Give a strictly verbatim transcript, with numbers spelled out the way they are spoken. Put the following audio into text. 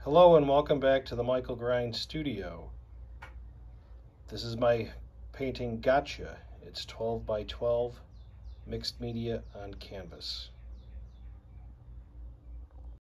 Hello and welcome back to the Michael Grine studio. This is my painting Gotcha. It's twelve by twelve mixed media on canvas.